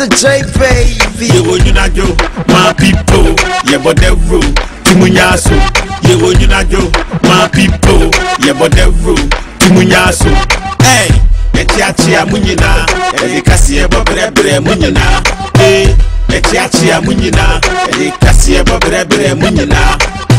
Mr. J, baby. You my people, yeah, but the rule, Timunyaso. You my people, yeah, but the rule, Timunyaso. Hey, Etiachia Munina, Cassia Bobre Munina. Hey, Etiachia Munina, Cassia Bobre Munina.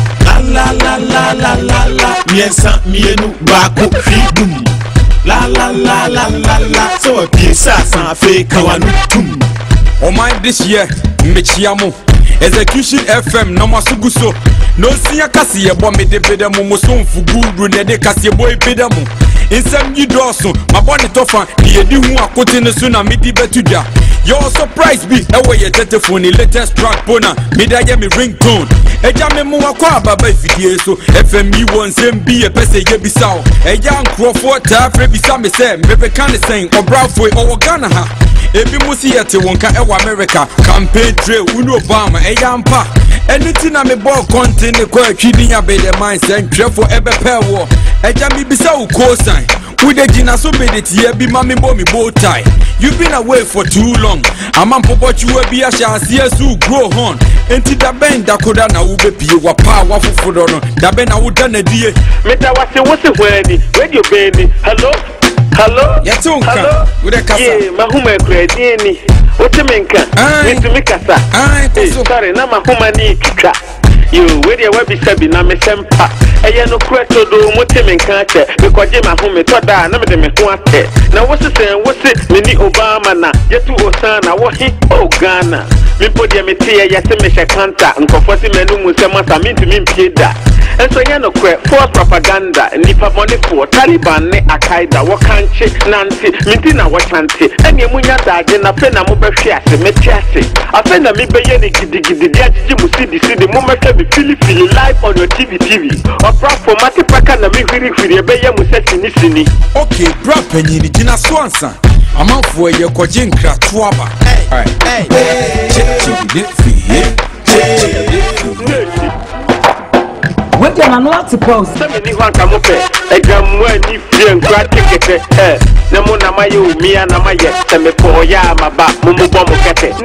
La la la la la la, miensa mienu baku fidum. La la la la la la, so a piece of fake kawanutum. Oh my this year, Michiamo, Execution FM, no masuguso. No senior Cassia bombe de Pedamo, son for good, Renede Cassia boy Pedamo. In some you dosso, my bonnet offer, the Edu Quotin Suna Midi Betuja. Your surprise be away your telephone, latest track bona, Midayami ringtone. A jammy Muakwa Baba Fidieso, FME wants be a pesa yebisao. A young Crawford, Tafre Bisame say, Maybe can sing or Bravo or Ghana. Ebi Musiate wonka ewa America, campaign trail, Uno Obama, a yampa. Anything I'm a ball content, the quite cheating a better mindset, for ever pair war. A jammy Bissau cosign. With the Gina so bad it here be mammy bommy bow tie. You've been away for too long. I'm on what you will be a chance here to grow on. Enti da bend da koda na ube pie wa power for no. Da ben na udane die. Meta what's it where you baby? Hello? Hello? Hello? With a kasa. Yeah, mahuma kredini. What you mean? Mr. Mikasa. Sorry, na mahuma ni kika. You where you be sabi na me sempa. Eye no kweto do motemi nkache because je mahome to da na me de me ho ate. Na wo se me ni Obama na yetu osana wo hi o Ghana. Me podi me tie ya se me hye kanta nkofo se menu mu se masa mintimi mpie da. Enso ye no kwe false propaganda nipa bone for Taliban ne Al-Qaeda wo kanche nanti minti na wo chante. Ene munya daje na fe na mo be hwe ase me tiase. Afe na me be ye ne gidigidi dia jiji mu sidi mo me be fili live on your TV. For Matipaka na mihiri ebeye musesi sini. Okay, bra penyini jina swansa. Amanfo ye kwaje nkra toaba. Hey. What can I not suppose? Somebody want to move a jam when you feel gratitude. Nemo na mayo mia na maye seme po ya maba mumu bomo kete.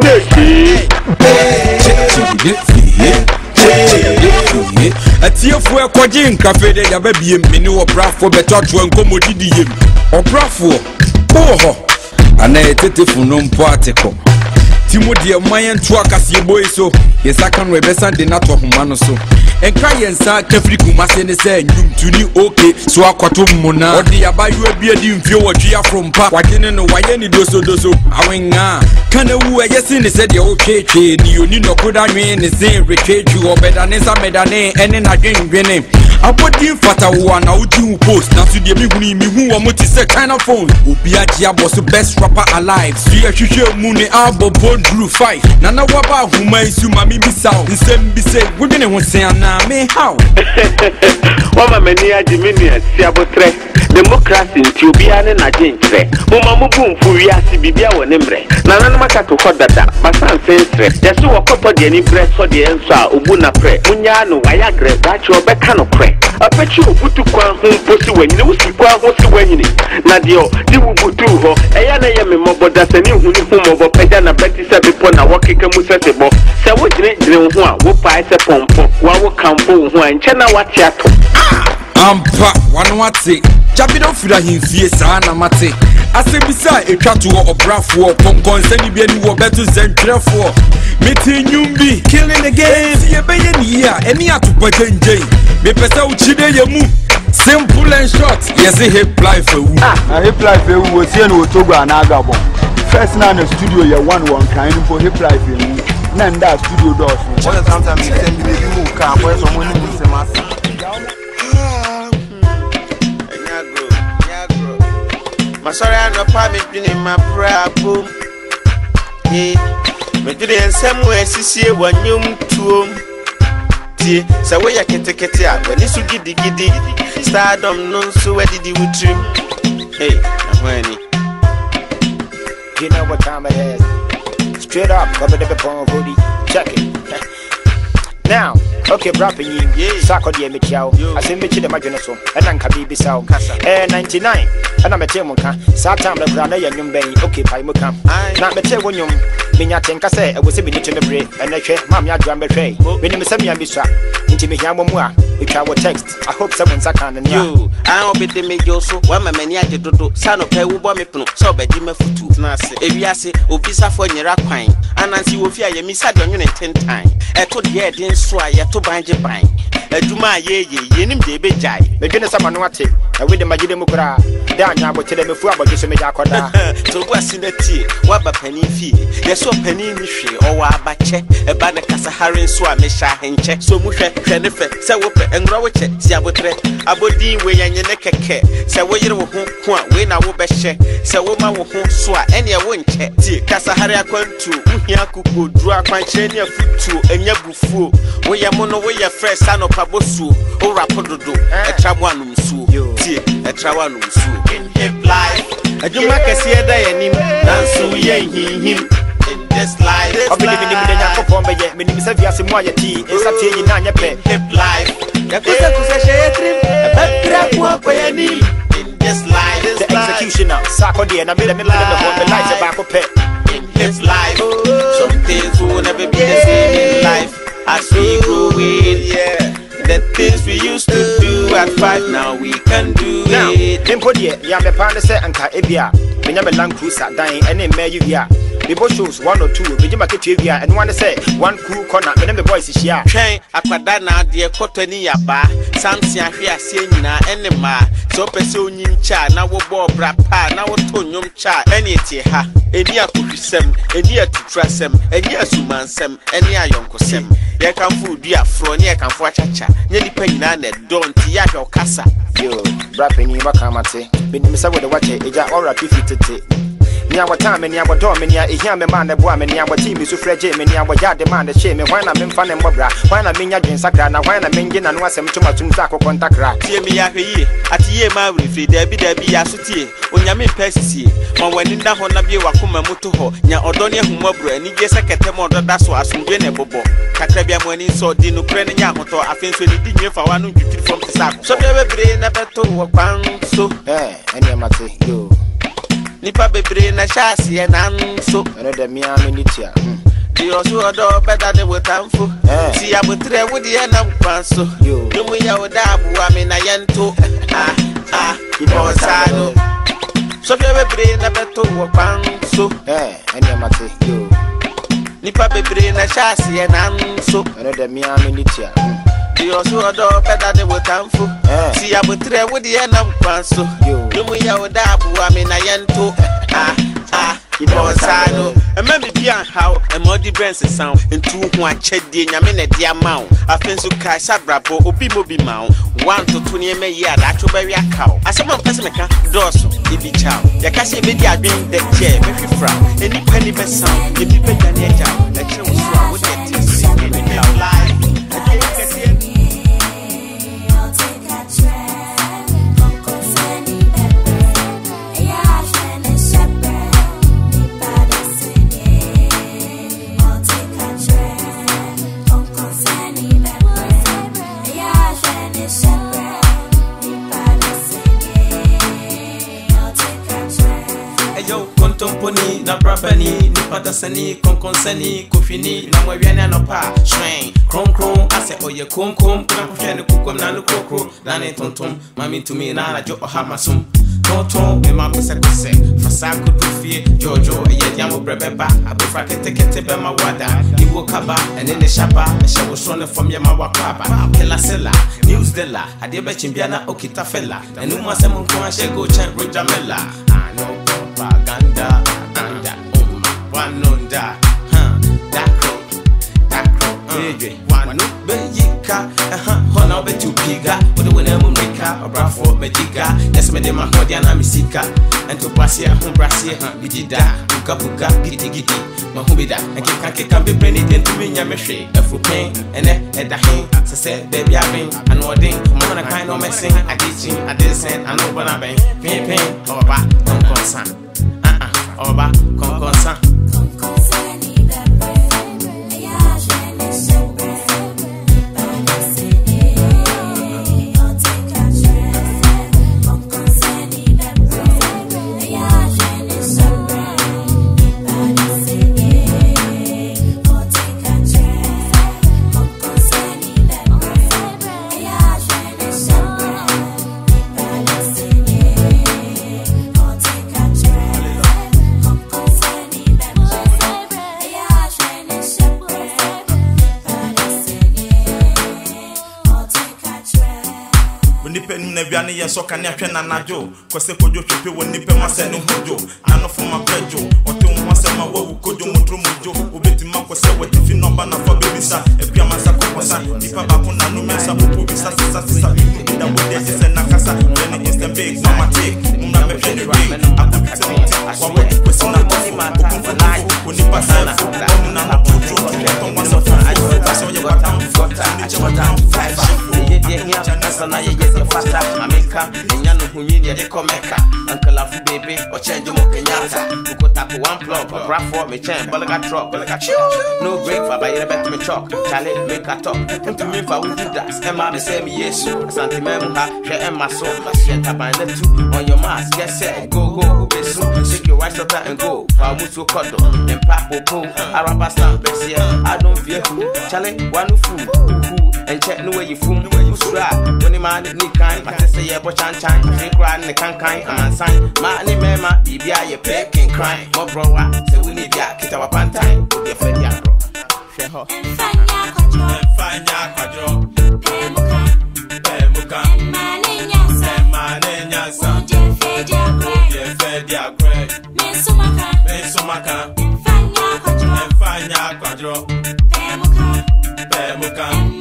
A tear for a quadrin cafe, they have a beam, mini or brafo, but touch one commodity. Or brafo, oh, and I take it for non particle. Timothy, my and truck as your boy so, yes, I can represent the nato humano so. And cry and sa Kefriku Massene say, you to new okay, so I quatum mona, or the abayu a beard in few or Gia from Park. I didn't know why any doso. I went ah. Can a woo, yes, in the said the okay, you need no good. I mean, the same retreat you or better than a medane and then I didn't name. I put you fata one out to post. Now to the me who are multi set kind of phone. Ubiatia was the best rapper alive. See a future moon album born through 5. Nana waba who may sue my baby sound. The same be said, we're gonna want to say, me how? Wama mania Jiminia, Siabotre, democracy, Tubian and Ajintre. Mumamubum, Furiasi, Bibia, or Nemre. Nana Makato Hodata, Basan Sense, just to a couple of any breath for the answer, Ubuna pre, Munyano, Ayagre, Bacho, Becano pre. A petchu Butu Kwan, whom pussy when you see Kwan, who's winning. Nadio, you Butu, Ayana Yamamobo, that's a new whom over Pedana Betty Sabipona, walking Musasebo. So what didn't know what pies a pompo, what campo, when China what yato. Ampa, one what's it? Jabido Fida him fierce, Anna Mate. I say beside a tratu or brafo, Pompon, sending be any better than Trafo. Meeting Yumbi, killing the game, see a bayan here, and me to put in J. Me pesa uchide yamu. Simple and short, yes, a hip life. A hip life was here no Togo and Agabon. First now in the studio, you one kind for hip life. Nanda studio doors. Sometimes you send me the car where someone is a master. My sorry, I'm not permitting in my prayer boom. Hey, but today in some way, see one young tomb. So where I can take it out when it's giddy stardom, no, so where did you trim? Hey, I'm ready. You know what time it is? Straight up, cover the phone, hoodie. Check it. Now, okay, rapping you, Sako de Michao, I say Mitchell the Maginaso, and Anka Bibi Sao, 99, and I'm a Temonka, Satam the Grana, and Yumbay, okay, Paimuka, not the Tewonium, Minya tenka say I was a minute to me break and I share mamma drum betray. When you send me a misra into me Yamamua, which I will text. I hope someone's a can and you. I hope it may go so. One man, ya do son of Pewu Bomipno, so by Jimmy for 2 Nasi. If you say, Obisa for your quine, and as you will fear your miss 10 times. I told ye didn't swear to bind your pine. Do my ye, nim de be jai. The goodness of Manuati, I with the Majidemukra. Down now, but tell them before about this Mejacoda. So what's in the tea? What a penny fee? Yes, so penny in the tree, or a bache, a banner Casahari swam, Misha and check. So much, Jennifer, Sawope, and Rowache, Siabotre, Abodi, where your neck a care. Say, where you won't when I will be check. Say, woman won't swear, any I won't check. Casahari, I went to Yaku, draw my chain your foot to, and your buffo. Where your mono, where your fresh son of Pabosu, or Rapodo, a Trawanum Su, a Trawanum Su. In hip life, a Jumaka see a day and him, dance so him. In this life, I'll be living in the Yakopon, but yet, many Savia Simoya tea, and Satia Nanya Pay. Hip life, Yakusa to say a trip, a bad walk by any. In this life, the executioner, Sarkodie, and I made a middle of the lights of Baco in his life, some things will never be the same in life. As we grow in, yeah, the things we used to do at 5, now we can do it. Impodie, Yambe Pandese and Kaebia, Minyame Land Cruiser, dying any Mayuvia. The both shows 1 or 2, Bijima Kitivia, and one say, one cool corner, and the boys is here. Train, Aquadana, dear Cottonia Bar, Samsia here, Sena, and Ma, so Pessonin Cha, now Bob Brapa, now Tonium Cha, any Tia, any Akusem, any to trust them, any Suman Sem, any Ayonko Sem. There can food dear Fronia can for Chacha, nearly penny, don't Tiago Casa. Yo, rapping in Bakamate, Binimisa with the watch, Eja or a pifity. Nia wa time nia wa do nia e hia me man na boa me nia wa team so frege me nia wa ya de man na che me hwan na me mfa ne mbobra hwan na me nya dwen sakra na hwan na me ngi na no asem tomatum za kokontakra tie me ya hwe atiye ma refri da bi ya so tie onyame pesisi ma wani nda ho na bie wakoma moto ho nya odo ne ahumabro ani ge sekete mo doda so asumdwe ne bobo kakra bia mo ani so di no kre ne nya hoto afenso ni di nyefa wa no twitiri from tisako so bia bebre na beto wo kwan so eni amate yo Nipa bebre na shasi and so another me aminitia. The also do better than what I'm for. See, I would try with the end of so. You know, we are dabu, I mean, I ento. You know, Sado. So, bebre na beto work so. And your mate, you Nipa bebre na shasi and so another me aminitia. The also do better than what I'm for. See, I would try with the end of so. You know, we are dabu, I mean, I ento. You know, Sado. And maybe beyond how a muddy brands sound into one ched de Yamina dear mount. I fence to Kaisa Brabo, Obi mount 1 to 20 a year, that's a very cow. As someone Pessimeca, Dorso, if you chow. The Cassia media being the chair, if you frown, any penny best sound, if you pay the nature, that you will with that life. Pony, na brabani, ni patasani, konkonsani, kufini, na mweviana no pa, shwang, kron, ase oye kum, kuna kufiani kukum na nukoko, nane tontom, mami tumi na na jo ohamasum. Tonton, me ma pese kose, fasako dufie, Jojo, ye diamo brebeba, abufra kete bema wada, iwo kaba, ene shaba, shewo shone from ye ma wakwaba, kela sela, news dela, adiebe chimbiana okita fela, enuma se munkwa shego chen rojamela, no propaganda, anda, wanonda, dakro, wanu bejika, hona betu piga, ode wene mumrika, obrafo mejiga, yes me de ma hodia na misika, ento pasia, humbrasia, bijida, buka, gidi, mahubida, and can be penny into me, yameshe, a fruit pain, and at the hand, say, baby, I mean, and what thing, Mona kind of messing, I teaching, I didn't, I know what I bang, pain, or back, don't concern. Oba, konkonsan. Onipa nim na bia ne ye so kan ahwe na najo kwese kojo twepe wonipa mase ne hojo na no foma prejo ote ho asema wawu kojo motro mojo obetima kwese watifi number na for bebisa ebia masa kokosa nipa bako na no mensa popo bisa sisa da wode se na kasa when is the big mama take muna me hwe ne big akubite wa wodi kwese na money man for life onipa sana muna na pojo to mo so fa ajo so ye watam fota ajo Sana ye fata America enya no hunyi ye ekomeka Uncle Afu baby or change mo Kenyatta Uko tap one plug or graph for me chain balaga truck balaga no break for by bet me chalk Charlie make a talk to me for we do that Emma the same yes Asante memu ha she Emma so shit up and let two on your mask get set go be so shake your right shoulder and go for mutu kodo and pap po araba stamp best I don't fear who Charlie one fool and check no way you fool when the man need kind, I say, yeah, but chan, I crying the can I'm sign. Money, mama, BBI, you pecking crying. More bro, so we need ya, get our pantine, put your fed ya, bro. Fine, ya, quadro, Pemuka, Manenya, son, fed ya, great, Mensumaka, fine, ya, quadro, Pemuka.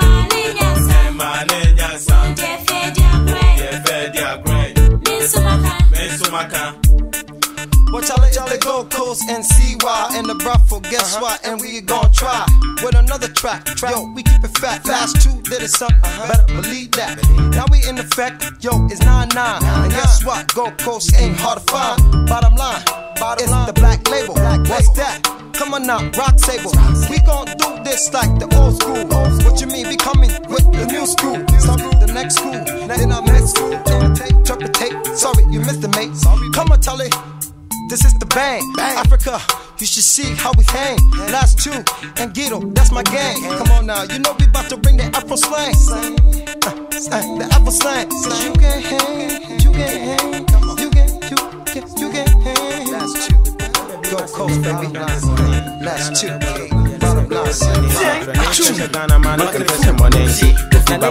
Well, Charlie, go coast and CY and the Bruffle, guess what? And we gon' try with another track. Yo, we keep it fat. Last two did it something, better believe that. Now we in effect, yo, it's 9-9. And guess what? Go coast ain't hard to find. Bottom line, it's the black label. What's that? Come on now, rock table. We gon' do this like the old school. What you mean? We coming with the new school. The next school, then our next school. Drop the tape. Sorry, you missed the mate. Come on, Charlie. This is the bang. Africa, you should see how we hang. Last two and Guido, that's my gang. Come on now, you know we about to bring the Afro slang. The Afro slang. Cause you can hang, you can hang, you can hang. Last two. Go coast, baby. Last two. Bottom line. Ghana man looking for some money. Ghana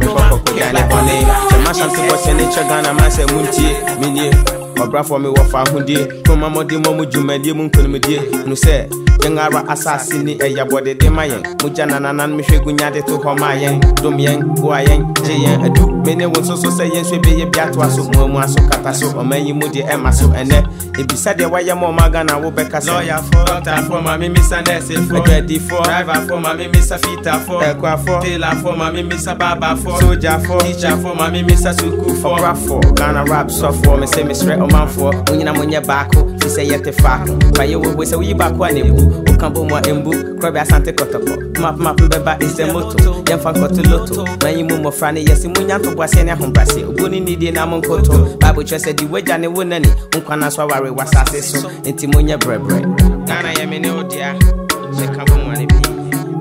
man say muntie, mini. Obra for me wafa hundie to mama de momu dwumade mu nkonimdie no se yengara asase ni eya bode de mayen muja nananan me hwegunya de to ho mayen dom yen bo ayen je yen adu mene won so se yen so be ye biato aso mu aso kata so omanyi mu de ema so ene ebisa de waye mo magana wo beka se lawyer for doctor for mama Mr. Nurse for ready for driver for mama Mr. Fita for ekwa for tailor for mama Mr. Baba for soldier for teacher for mama Mr. Suku for rap for Ghana rap so for me say me straight man for unyina monye bako si say yete fako baye we say we bako anebu okambo mo embu krobe asante kotoko map beba is the moto yemfa kotuloto manyi mu mo frane yesi munya to boase ne ahombrase oboni nidie na monkoto bible chese di weja ne wonani nkwana so ware wasase so enti monye brebre nana yeme ne odia se kambo mo ne bi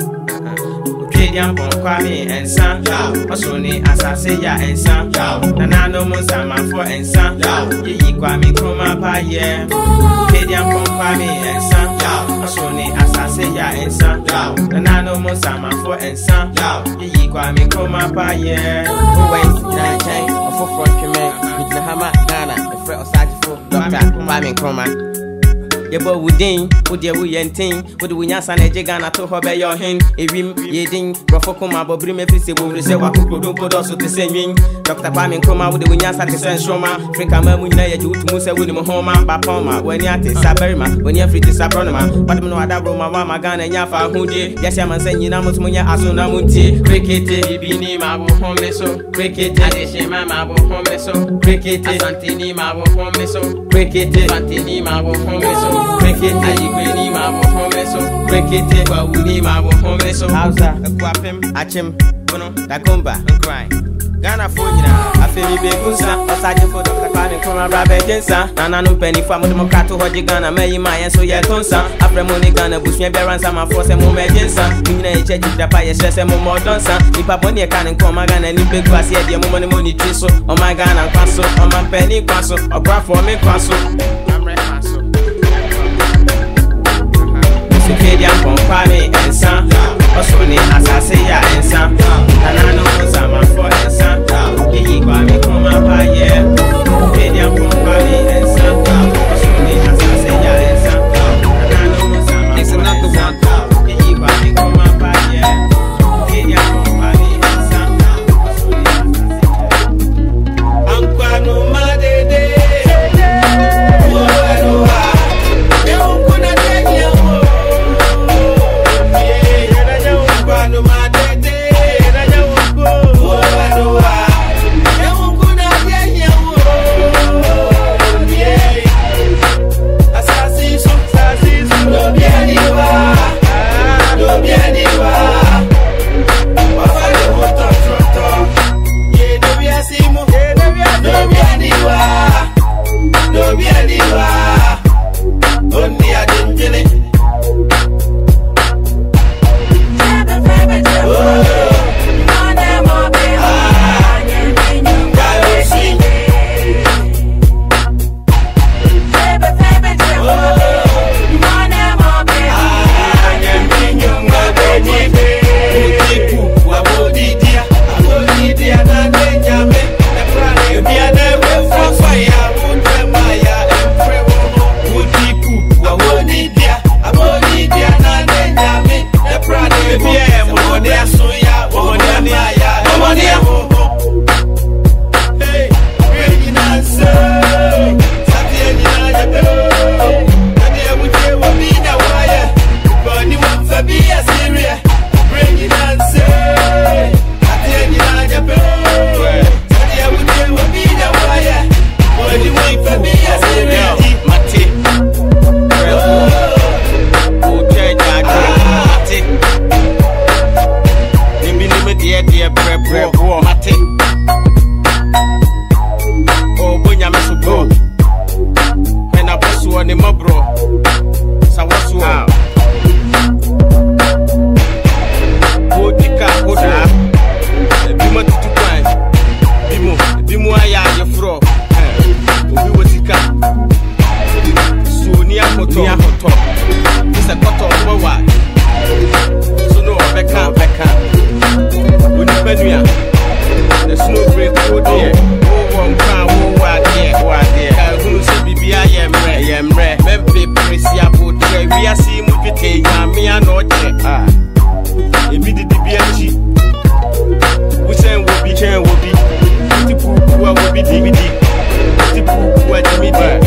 Kedian bon kwami ensan osoni asase ya ensan nana no musama for ensan yi kwami kroma pa ye Kedian bon kwami ensan osoni asase ya ensan nana no musama for ensan yi kwami kroma pa ye wait na chain of front me with the hammer Ghana the front osaji for doctor kwami kroma Yebo wudin, wudye wuyentin, wudu wunyasa neje Ghana to hobe yo hin, ewim yedin, brofoko ma bobri me fisi wo se wa kokrodon podo so te senwin. Dr. Kwame Nkrumah wudu wunyasa te senshoma, Africa ma mu nyina ye jutu mu se wudi mo homa, ba poma, wani ate saberima, wani afri te sabronoma, badum no adabro ma wa ma Ghana nya fa hudie, yesi amanse nyina mo tumunya aso na muntie, cricket bibi ni ma bo home so, cricket adeshe ma bo home so, cricket asantini ma bo home so, cricket asantini ma bo home so. Break it, ayigweni mabo home so. Break it, kwa uni mabo home so. Hausa, kwapem, achim, bono, dakomba, crying. Ghana for nyina, afemi be kunsa, osaje for Dr. Kwame Nkrumah brabe jensa. Nana no penny for mo demokrato hoji Ghana meyi mayen so ye tonsa. Afre money Ghana bush me beransa ma force mo mejensa. Nyina e cheji da pa ye stress mo modonsa. Nipa boni e kan Nkrumah Ghana ni be kwasi e de mo money triso. O my Ghana kwaso, o my penny kwaso, obra for me kwaso. Amre kwaso. Kedian bon kwami ensan osoni asase ya ensan nana no musama for ensan yi kwami dear bread, mate. Oh, Bunya Mesubo. And I was one in my bro. So what's wrong? Oh, the car, oh, the Bimo to cry. Bimo, I am your fro. We were the car. So near Hoto. It's a cut of what? So no, Becca. When you Benia, there's no break for dear. Oh, one crown, oh, dear. Who said, Bibi, I am rare. Mempe, Precia, we are seeing Mukite, me and not yet. Immediately BNG. We say, will be, the poo will be DVD. The poo will be DVD.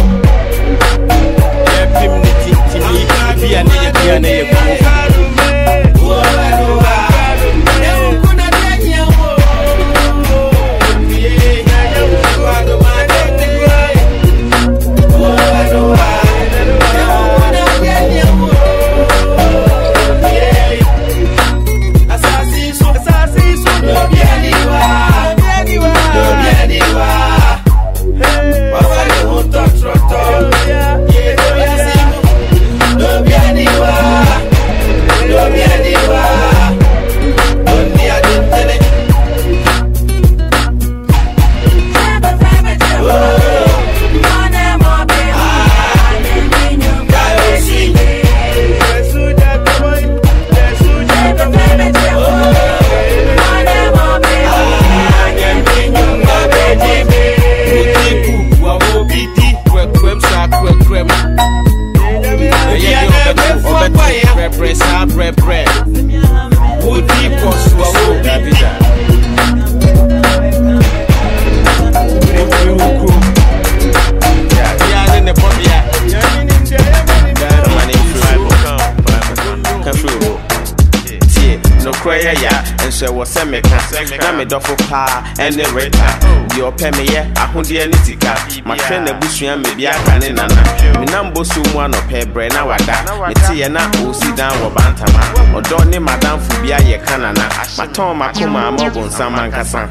Duffel pa and the red your pemmy, I hunt the anitica. My friend the bush and maybe I can in Nana. Minambo soon one of her brain. Now I got Tiana who sit down or Bantama or Donny Madame Fubia Canana. My Tom Macoma Mobon Saman Cassan.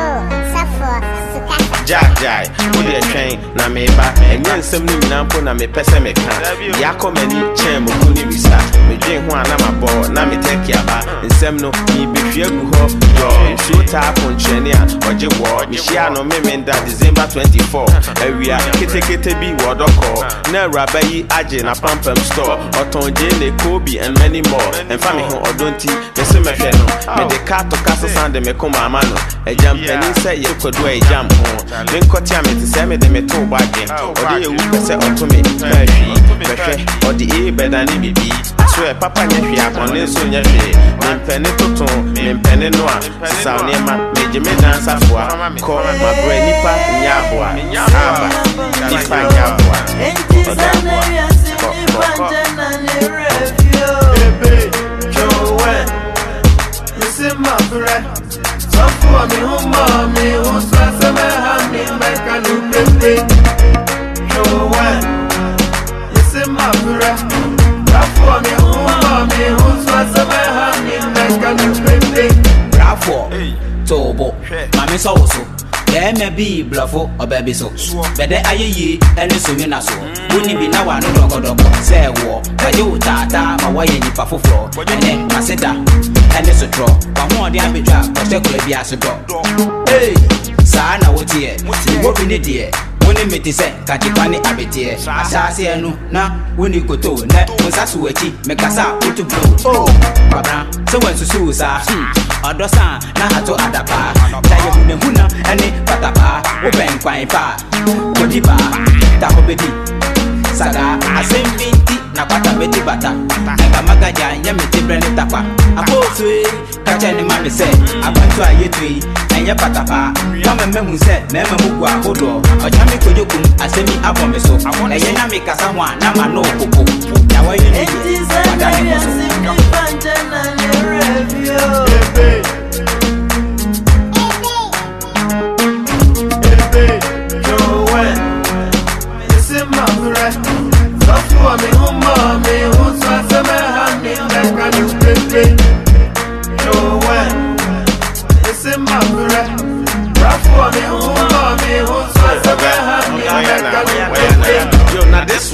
Jack Jai, put a train, Nameba, and then some new Nampo Name Pesamica. Yako many chain Mukuni Visa. Me drink one Namabo, Nami take Yaba, and Semno, me be fear go your shoot up on Chenia or Jiwa, Michiano Memenda, December 24. Area Kitty B Wadoko, Nerabai Ajin, a Pampam store, Oton Jane, Kobe, and many more, and family or don't tea, the Semefeno, and the cat to Casa Sande Mekoma Mano, a jump and say you could do a jump home. Then Kotiam to send me the metal wagon, or the Uber say to me, or the A bed and EBB. I swear, Papa Nepia on this on your day, then Penetoton, then Penenoa, Soundema, Major Medans Afua, call my brain Nipa Yabua, Nipa Yabua. Listen, my friend. So for me, who mommy, who says I'm a honey, make a new baby. No one, listen, my friend. So for me, who mommy, who says I'm a honey, make a new baby. Bravo, Tobo, Mammy Soso. There may be bluffo or baby so. But there are ye and the Sumina so. Wouldn't be now no dog, say war. But you tata, my way in the puffo floor. And then I sit down. And it's a draw. But more than be drop, but there could be as a dog. Hey, Sana, what here? What in the dear? When you meet his head, can't you find it a bit here? I shall say no, now when you go to net, was as we make us out to blow. Oh, Baba, so when's the suicide? Other son, now to Adapa, Tayabuna Huna, and it Patapa, open quite far. Kodiba, Tapobedi, Saga, I send me. Napata beti bata, nanga magaja nyamiti brene tapa. Apotwe, kacha ni mami se, abantu ayetwi, enya patapa. Kama memu se, meme mugwa hodo. Ojami kojokum, asemi abome so. Eye na mikasa mwa, na mano koko. Yawa yini, wadani koso. Mommy, who mommy, who's a man, make a new baby. No one,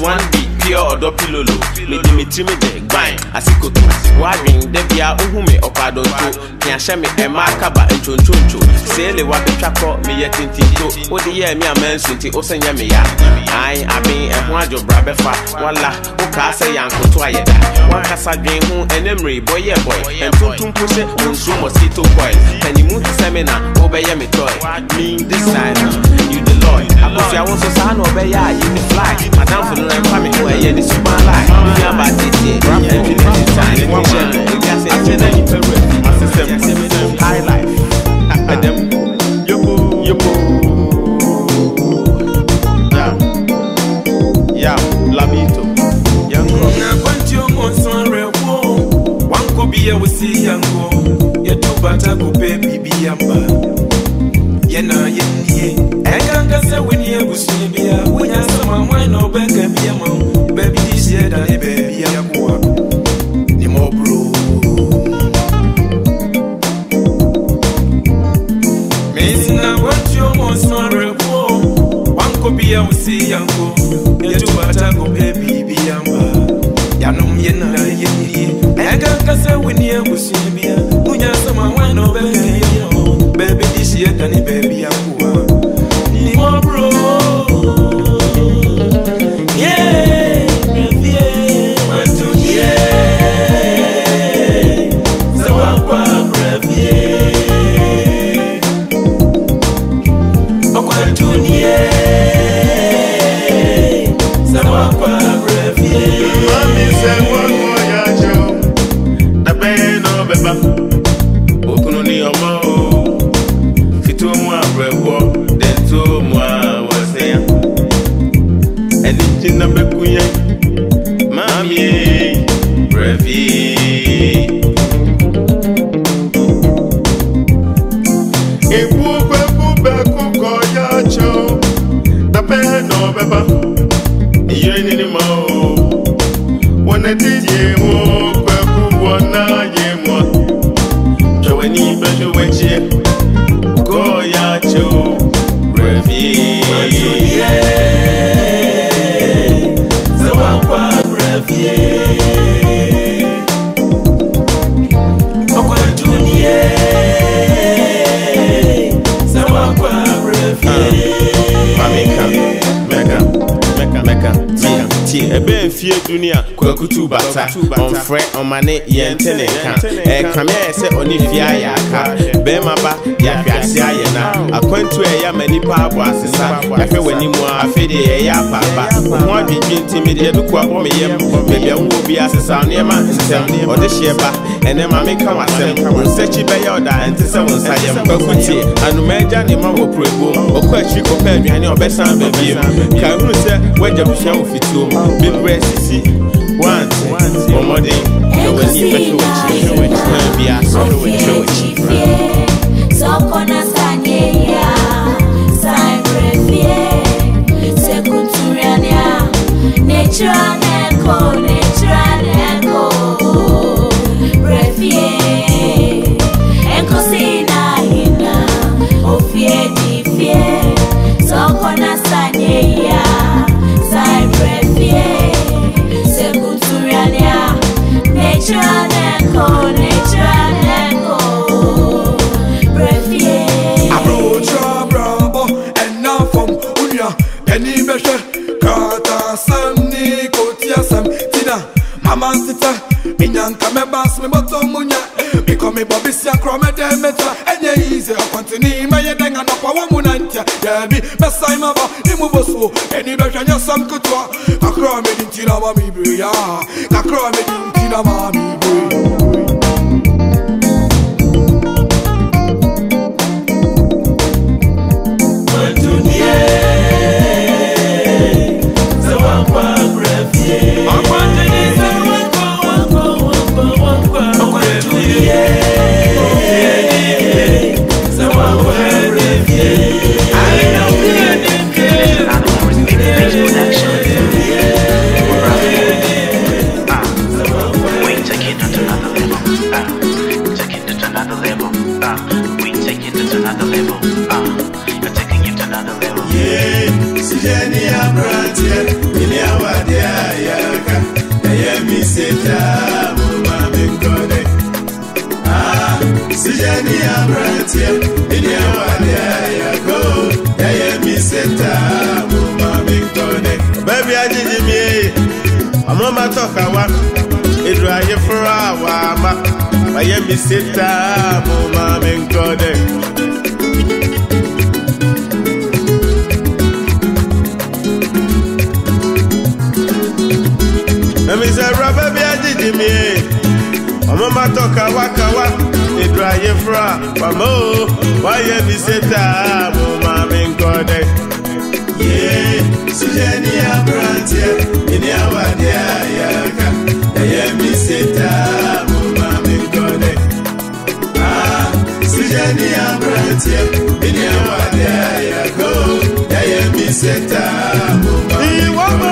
1B, pure or dopilolo. Me timide, bang, asikoto. Waring, debia, uhume, opado, can share me a markaba and chonchoncho. Say the water chako, me yet in Tito. What the year me a man, Sunti, Osanyamia. I mean, a Huajo Brabefa, Walla, Okasa Yanko Toyeda. One Casa Green, and Emery, boy, and Tuntum push it, Unsu mosquito coil. And you move to seminar, obey me toy. Me this side, you the Lord. I was also son, obey ya, you the fly. Madame for the family, who I am the super life. You are about it, and you need to sign it. My system, high life. And them, yopo. Yeah, Lamito. Young girl, I want you on some real one. One could be a see young girl. You do better go baby be yamba. Yena ye. I can't say when you was here. When I saw my wine no back and be a mom. Baby this year that baby a boy. Ni more bro. Missing I want you on some real one could be a see young girl. You do better go baby be yamba. Yanum yena ye. I can't say when you was here. When I saw my wine no back and be a mom. Baby this year that baby a boy. Ni more bro. Yeah, what to so I'm Ebe fie dunia kwakutu bata on fre on mane yentene kan kame se oni fia ya ka be maba ya hwase ayena akwantu ya manipa abo asesa ya hwe wani mu afede ya papa ho adwedwe ntimi de do kwa bo meyem be bia wo bi asesa ne ma nsem ode hyeba ene ma me ka wasem nsechi be ya oda ente se won sayem kwakuti anumeja ne ma wo probo okwachi ko pa aduane obesan be biem ka hunu se waja buhia ofituo Big Sisi, once, one more day, you will need to be a sort of so Conastania, Sign Refie, Secunduriania, Natural Echo, Refie, Encosina, Hina, Ofie, Defie, so Conastania, Sign Refie. Natural echo, Refie. Abrocha bravo, and now from Unia, Penny Mesha, Kata Sani, Kotia Sam, Tina, Mama Sita, Minyan Kamebas, me bottom Munya, become a Bobisia Chromedemetra, and ye easy, continue my young and up a woman, Yabi, Messaima, Imubosu, any Mesha, some Kutua, a crime in Tina Mami Bria, a crime in Tina Mami Bria. Jenny, I'm right here. seta mama menkode ah sijani abratia ini awade ayako ya mi seta mama menkode baby ajiji mi amama toka wa edu aye fura wa ma ya mi seta mama menkode Emi se rubber be ajiji mi amama toka wakawa edraye fra mamo why mi seta mama menkode yeah sujeni abrantie ini awade ayaka ya mi seta mama menkode ah sujeni abrantie ini awade ayaka ya mi seta mama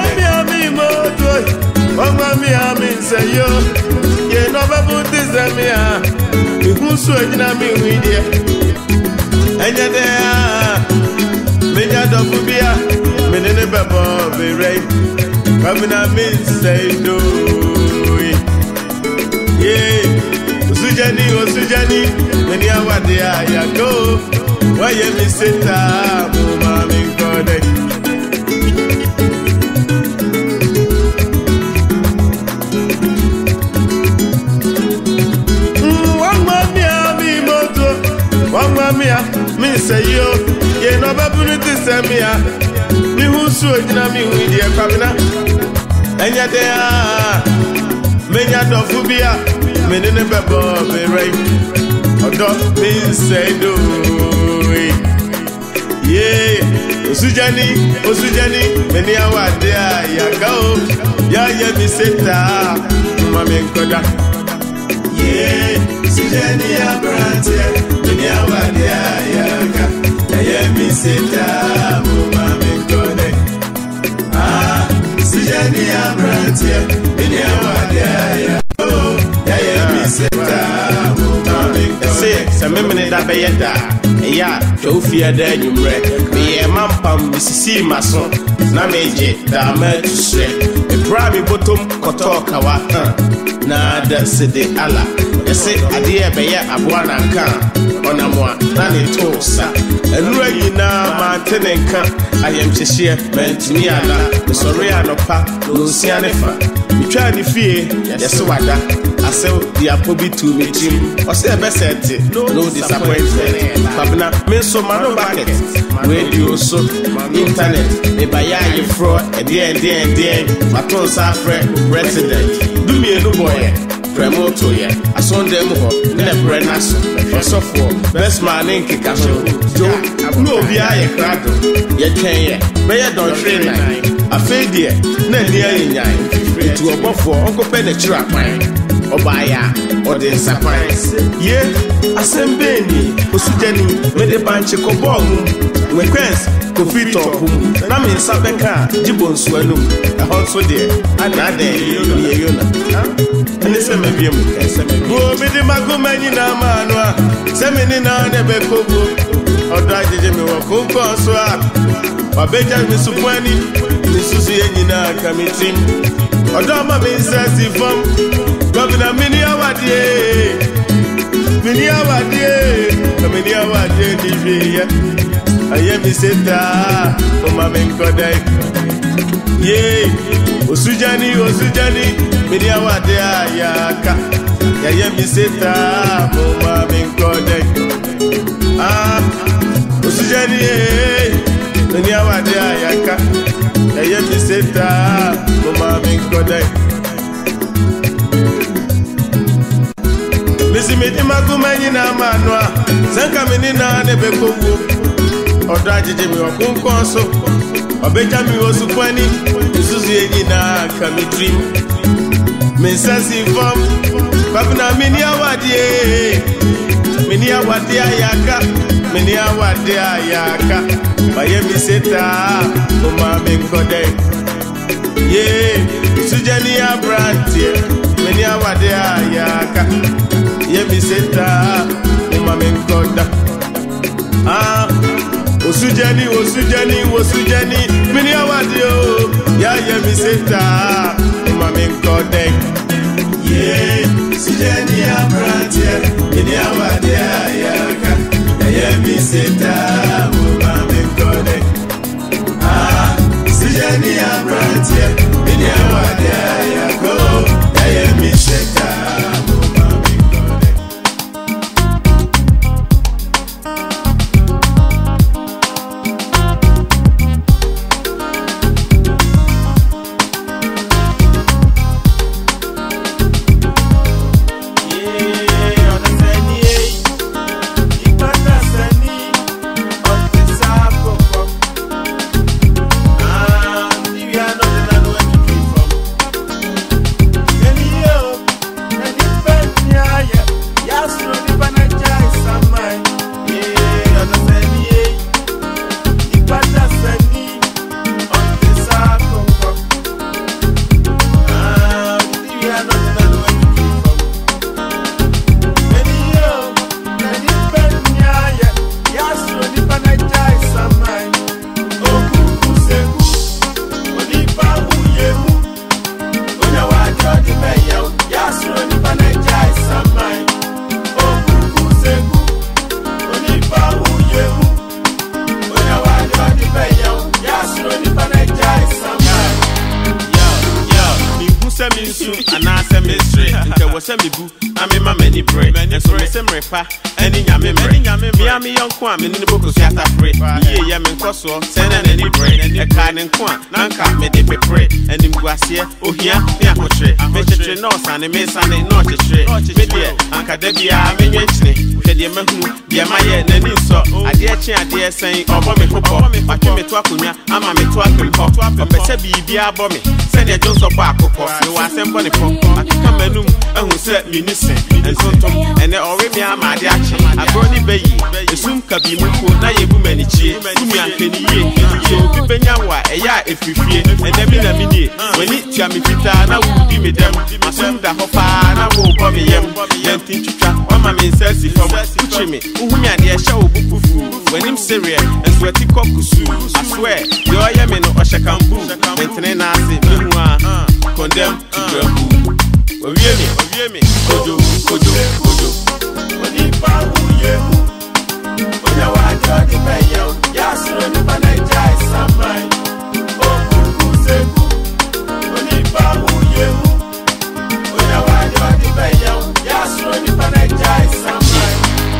Mama mi ami say yo, ye no babu dizemia. Mi kunsu ejina mi widia. Enya de me nya do fubia, me ne bebo be rei. Kamina mi say do. Yeah, osujani, me ni awade ya go. Why ye mi seta, mama mi kode. Mia, me say yo, ye no babuti semia. Mi husu ejina mi widia kamina. Enya de menya do fubia, me ne bebo be rei. Odo me say do. Yeah, osujani, me ni awade ya go. Ya ye mi seta, mama menkoda. Yeah, sujani abrantie. Ini awade ayaka ya mi seta mama menkode ah sijani abrantie ini awade ayaka ya mi seta mama menkode se memene da beyeda ya tofia da nyumre me ye mampam misisi maso na meje da matusre e brabi bottom kotoka wa na da sede ala ese ade beye aboana kan onamwa na ne tosa enura yina ma tenenka ayem chehie mentumi ala sorry anopa no sia ne fa mitwa ne fie yese wada asew dia pobi tu metim ose ebesete no disappointment babna me so mano bucket radio so internet e baya ye fro e de maton sa fre president do me no boy Premoto ye asonde mo ne prenaso osofo best man in kikaso jo no obi aye krado ye twen ye be ye don train afedie na ni ayenyan etu obofo onkope ne chira kwan obaya ode sapan ye asembe ni osujani me de banche ko ball we kwens ko fit top na me sabeka jibonsu anum e honso de ana de ye yona ene se me biem bo me de magomani na manwa se me ni na ne be kobo odo ajeje me wo konko so a obeja mi supani mi susu ye nyina kamitim odo ma me sasi fam governor mini awade ni biya aye mi seta o ma men kodai ye osujani mini awade ayaka aye mi seta o ma men kodai ah osujani mini awade ayaka aye mi seta o ma men kodai Misi meti magumeni na manwa Senka mini na nebe kogu Oda jije mi wakunkonso Obeja mi wasupani Isuzu yenyi na kami dream Mensasi vom Babina mini awadi ayaka Mini awadi ayaka Baye mi seta Oma menkode Ye Sujani ya brantie Mini awadi ayaka Ye mi seta Uma menkoda ah osujani mini awadi o ya ye mi seta Uma menkoda yeah, Sujani Abratia, Idiawadia Yaka, Yami Sita, Mumame Kode. Ah, Sujani Abratia, Idiawadia Yako, Yami Sita, Mumame Kode. Any Miami young Kwam in the book of Yata Free, Yaman Cosso, Send any brain, a kind and Quan, Nanka made a pray, and in Guasia, oh here, Yakotre, Mr. North and a Mason and not a tree, Media, Anka Debia, Menchne, Fediamahu, Yamaya, Neniso, I dear saying, oh, Bommy Hopo, I came to Akunya, I'm a Metwakum Pop, or better be Bia Bommy, send a Jones of Barco, no one sent Bonnie Pop, I come and who said Minister, and Sontom, and already am my action. I brought the baby, the soon Kabimu, Nayabu Manichi, Kumian Penny, so Pipenyawa, a ya if you fear, and then in a minute, when it Jamita, now will give me them, my son, the Hopa, and I will bobby yam, then think you trap, one my main says if I'm pushing me, Umia, the show bufu, when him serious, and sweaty cocusu, I swear, your yamin or Shakambu, and Tenasi, condemn to Jambu. Oye mi, kojo. Onipa uye mu, oya wajo di beyo, yasuro ni paneja isamai. Okuku seku, onipa uye mu, oya wajo di beyo, yasuro ni paneja isamai.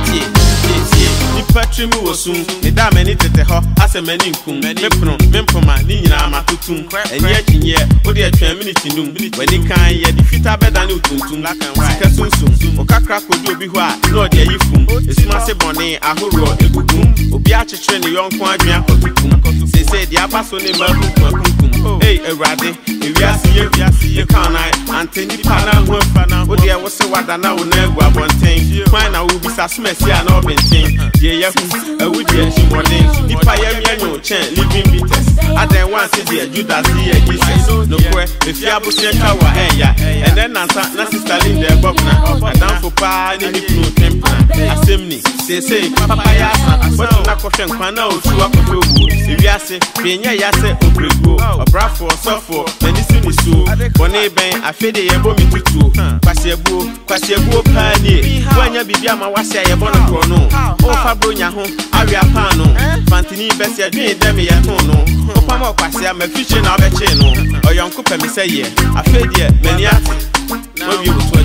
Patrimu Osum, the damn tete ho, as a many kum, Mempoma, Nina Matutum, and yet in year, or the 10 minutes in noon, when they can't yet defeat a better new tuntum, black and white, Kasum, or Kakrak would do be what, no, dear Yifum, it's massive bonnet, a hurro, a gugum, Obiacha train the young Quadrian Kotum, they say the Abaso name of hey, a raddy, if you see you can't I, Anthony Pana, who Fana, what there was a water now, never one thing, when I will be suspected and all been thing. Yeah, I would be a morning. The Payamiano chain, living bitters. I then once a day, Judas, Jesus. No way, if you have a shower, and then answer, Sister Linda Bobna, and down for Pa, and no temper. Assembly, say, Papaya, but not coffee and Pana, to walk with you. If you say, Pena Yase, Obrego, a bravo, suffer, medicine is so. Bonnet Bang, I fed a bombing to two. Quasiabo, Pani, when you be my Wasia, a bonnet. Oh, Fabronia home, Aria Pano, Fantini Bessia, them at home. Opama Quasia, my fishing of a channel, or young Cooper, me say, yeah, I fed ye, many at where you were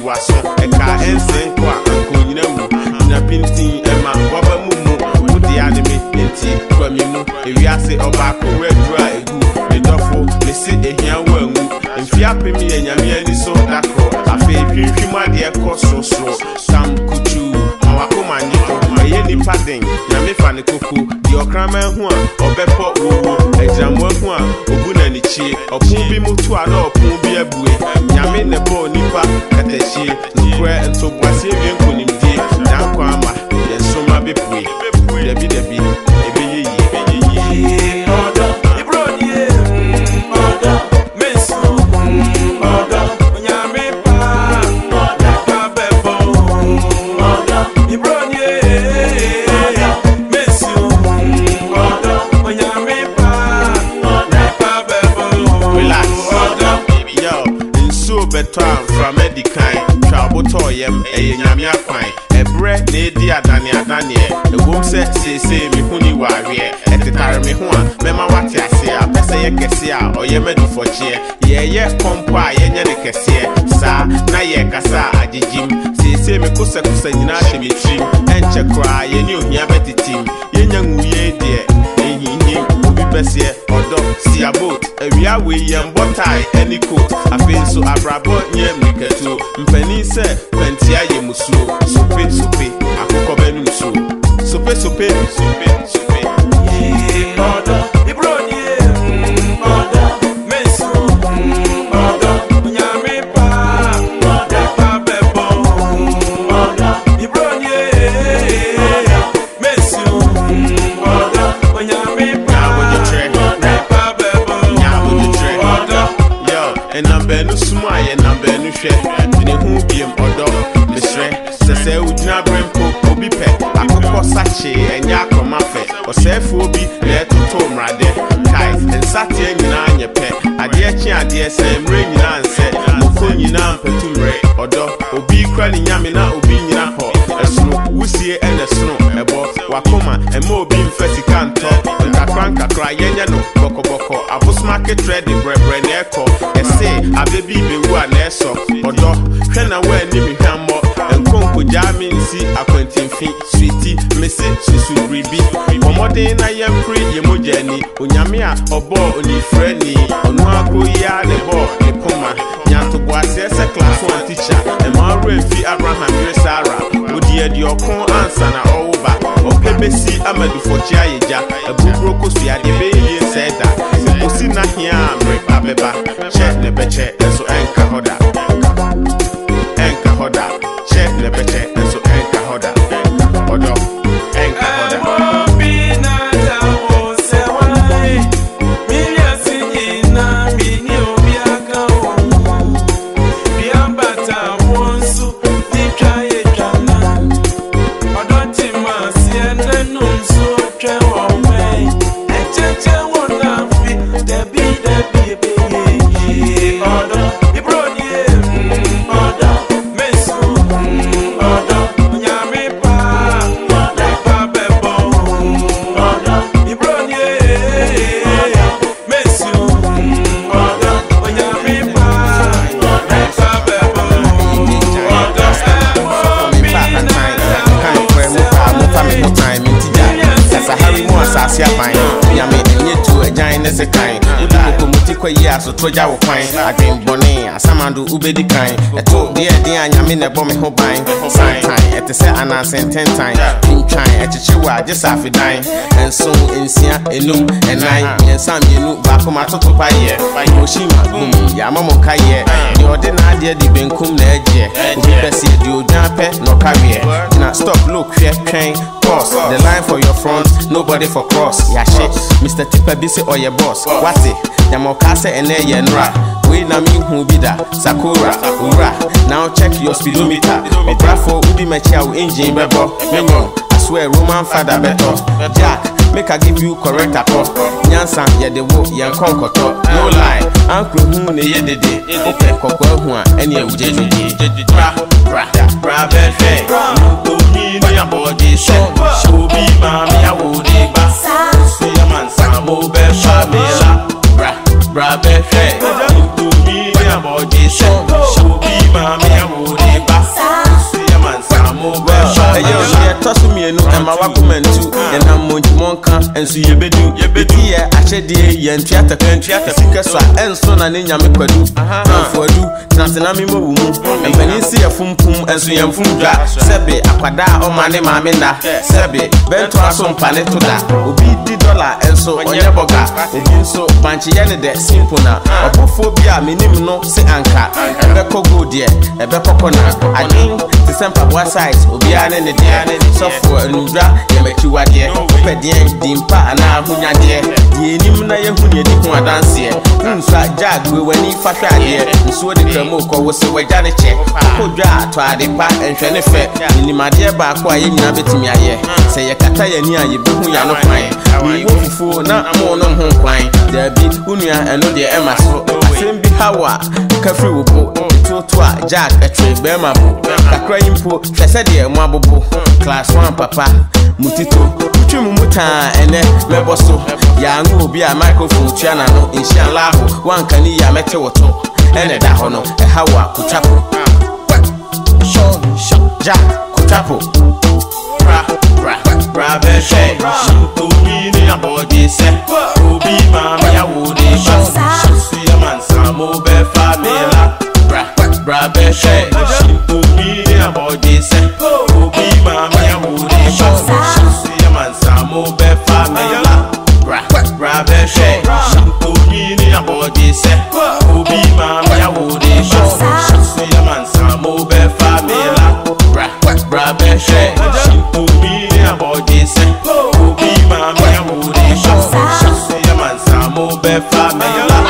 waso eka ensen kwa konyina mu na pintin ema waba mumu wudi anime enti kwamimu ewiase obako wedra egu edofo mesi ehia wangu mfia pemi enyame ani so dakro afi twinhwim ade ekososro sam kuchu awakoma nyito eye nipa den nyame fa ne koko di okrama hu a obepo wo ejamwa hu a obuna ni chie opun bi mutu a na opun bi abue nyame ne bo nipa katachie nkure ntobwase wie nkonimdie dan kwa ama yensoma bepue debi ebeye yi odo ibrodie odo mesu odo nyame pa pa bebo odo ibrodie mesu odo nyame pa pa bebo relax yo nso beto am from medican travel to yem eye nyame akwan ebre na edi adane ewom se me huni wawe etitare me ho a mema wate ase a pese ye kese a oye medufoche ye kompo a ye nye ne kese sa na ye kasa agigim sese me kusa nyina hyemetrim enche kra ye ni ohia betitim ye nyanguye de ehinhim obi bese odo siabot ewia we ye mbotai any coat afenso abrabo nye miketu mpani se kwantia ye musuo sope akoko benu so sope odo ibrodie odo mesu odo nyame pa pa bebo odo ibrodie mesu odo nyame pa bebo odo yo enambenu suma ye nambenu hwe ne hu biem odo mesre sese ujina brempo obi pe akoko sache enya akoma fe osefo obi na etoto mrade kai ensate nyina anyepe ade chi ade se mre nyina nse moko nyina mpetumre odo obi kra ni nyame na obi nyina ho esno wusie enesno ebo wakoma ema obi mfesika nto nkakra yenya no boko abusmarket trade brebre na eko ese abebi bewu a na eso odo hwe na wa ni mi hwammo enkonko jaminsi akwantimfi sweetie mesi susu ribi omode na yempri yemojani onyame a obo onifrani onu akoya ne bo ne poma nyanto boase se class 1 teacher emmanuel fi abraham resara odi edi okon ansa na owoba opebesi amadu fochia yeja abubro kosia de beye seda kosi na hia amre abeba che ne beche enso enka hoda che ne beche enso enka hoda odo enka hoda so toja wo kwan adwen bone asamando ubedi kan eto de anyame ne bo me ho ban santan etese anasen tentan tintwan echechewa agesa afidan enso ensia enum enai yensam yenu ba koma toto paye oshima gum ya mamo kaye ni ode na ade di benkum na eje obi bese di odape no kawe na stop look twen cross the line for your front nobody for cross ya shit Mr. Tipper be say oye boss what it Yamokase ene yenra we na mi hu bida sakura ura now check your speedometer obrafo udi mechia u engine bebo menyo I swear Roman father better Jack make I give you correct apple nyansa ye de wo yen konkoto no lie ankro hu ne ye dede ope kokwa hu a ene e ujeju bra befe to mi no ya body show be mama ya wo de gba so ya man samo be shamela bra befe to mi no ya body show be mama ya wo de enso yebedu ye ahyede ye ntuata sikasa enso na ne nyame kwadu anfoadu tena me mawu mu empani si yafumpum enso yamfum dwa sebe akwada o mane maame na sebe bento aso mpane to da obi di dollar enso onye boga obi nso banchi ye ne de simple na opofo bia menim no se anka ebe kogo de ebe kokona adin te sempa boa size obi ane ne de sofo anudra ye makiwade opedien dimpa ana ahunyade de enim na ye hunye di ho adanse unsa jagwe wani fahwade nso de kramo ko wo se wagya ne che kodwa to ade pa enhwe ne fe minimade ba ko aye nyina betimi aye se ye kata ye ni aye behu ya no kwan ni wo fufu na mo no ho kwan da bi unua eno de emaso asem bi hawa kafri wo bo to a jack etwe be ma bo kakra yimpo hwese de mo abobo class 1 papa mutito twemu muta ene meboso ya ngo obi a microphone tuana no inshallah wanka ni ya mete woto ene da hono e hawa kuchapo ja kuchapo bra be she to mi ni abodi se obi ma mi awode ba si ya man samo be famila bra be she to mi ni abodi se obi ma mi awode ba si ya man samo be famila bra be she to mi ni abodi se obi ma mi awode ba si ya man samo be famila bra be she to mi ni abodi se obi ma mi awode ba si ya man samo be famila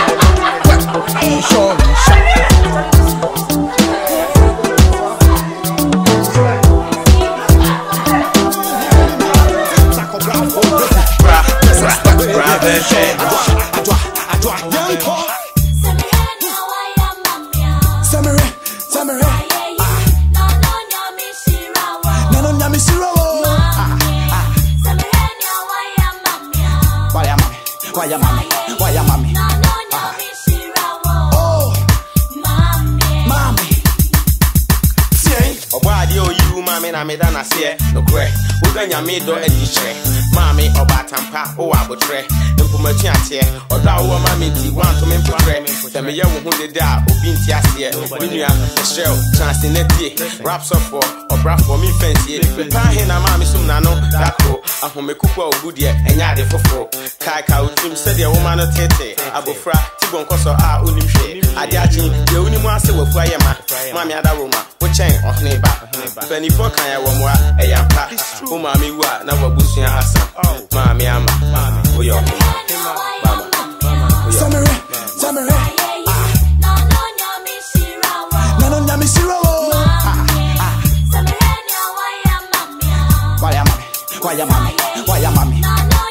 Medana se no kre uganya me do edichre mami obatampa o abotre empumatu ate oda wo mami ti want to me potre se me ye wo hu de da obi nti ase onua shell chance netie raps up for obra for me fancy pa he na mami sum na no dako ahomekuko ogudie enya de foforo kai ka utim se de wo ma no tete abofra tibon koso a onim hwe ade agin de onim ase wafu ayema mami ada wo ma wo chen ohne ba Penny for kan ya wo mo a ya pa o ma mi wa na wabusu ya asa mami ama o yo mama samere no nyami siro samere ni waya mami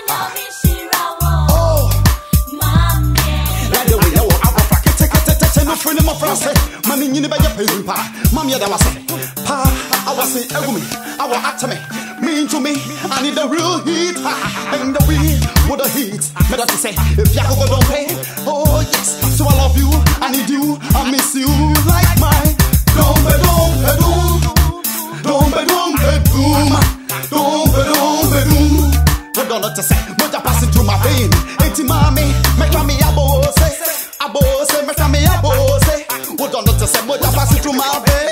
friend my friend say mami nyini ba ya pay pa mami da wase pa I was say egumi I want at me mean to me I need the real heat and the we with the heat me that say if ya go don't pay oh yes so I love you I need you I miss you like my don't we're gonna to say but I pass it through my vein eti mami make me abose make me abose we're gonna to say but I pass it through my vein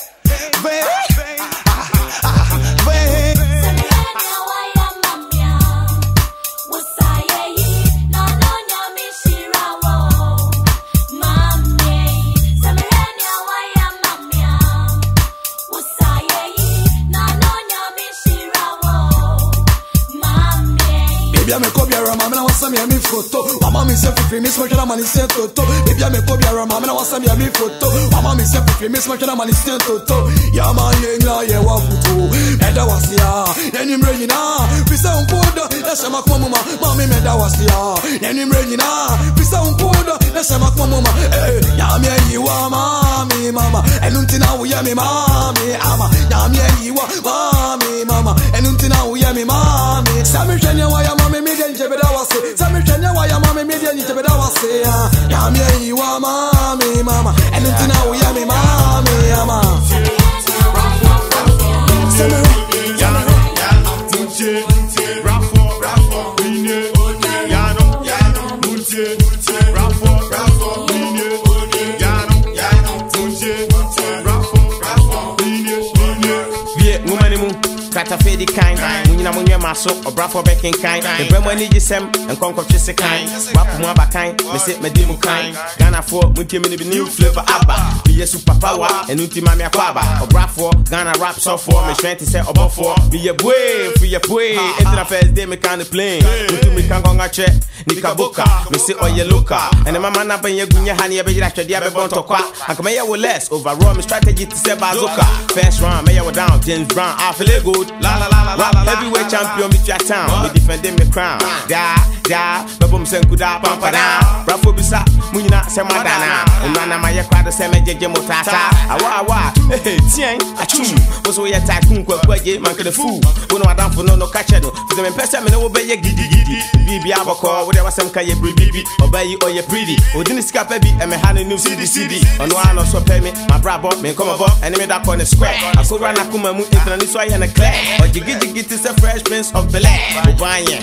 me copia rama me na wasa me mi photo mama mi se free miss me na mani se toto baby me copia rama me na wasa me mi photo mama mi se free miss me na mani se toto ya ma yenga ye wa futo eda wasia eni mrenyina bisa unpodo esa makwa mama mama me da wasia eni mrenyina bisa unpodo esa makwa mama ya me yi wa mama enuntina wo ya me mami ama ya me yi wa mama enuntina wo ya me mami sami twenya wa ya mami media njebeda wase sami twenya wa ya mami media njebeda wase ya me yi wa mama enuntina wo ya me mami ama sami Kata fedi kind, munyina munye maso, obrafo bekin kind. The bremo ni jisem, and conquer chise kind. Wapu mwaba kind, me sit me dimu kind. Ghana for munti mini be new flavor abba. Be a superpower, and unti mami akwaba. Obrafo, Ghana rap so for me strength to say obo for. Be a boy, free a boy. Enter the first day me kind of plane. Unti me can go nga check, nika boka. Me sit on your looker. And the mama na ben ye gunya hani ya be jira chedi ya be bon to kwa. And come here with less, overall me strategy to say bazooka. First round, me ya down, James Brown, I feel good. La la la la la. Heavyweight champion with your town. Me defending me crown. Da, babum senkuda pampa down. Brafo bisa, munyina se madana. Unana ma ye kwado se me jeje motata. Awa, hey, tien, achum. Boso ye tycoon kwa kwaje, man ke the fool. Uno adam for no catch no. For them pesa me no be ye gidi. Bibi abako, whatever some ka ye bibi. Obey you or ye pretty. Odini ska baby, and me hand new CD. Ono ano so pay me, my brabo, me come about, and me that on the square. I go run akuma mu internet so I and a clap. Or jiggy is a fresh prince of the land. Obanya,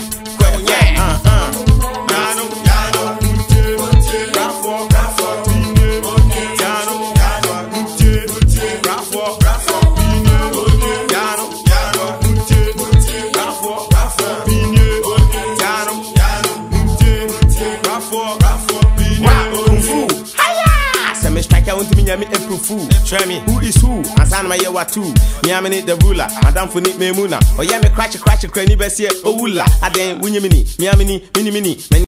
I want to be me April Fool. Try me, who is who? Asan my year two. Me I the ruler. Madam for Nick Memuna. Or yeah me crash cranny best here. Oh wula. I then win you mini. Me mini.